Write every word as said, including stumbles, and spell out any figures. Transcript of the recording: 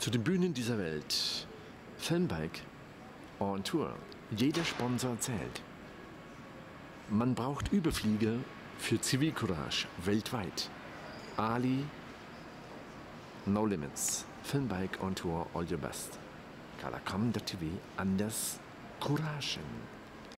Zu den Bühnen dieser Welt. Filmbike on Tour. Jeder Sponsor zählt. Man braucht Überflieger für Zivilcourage weltweit. Ali, No Limits. Filmbike on Tour, all your best. Kala Kom punkt T V, Anders Couragen.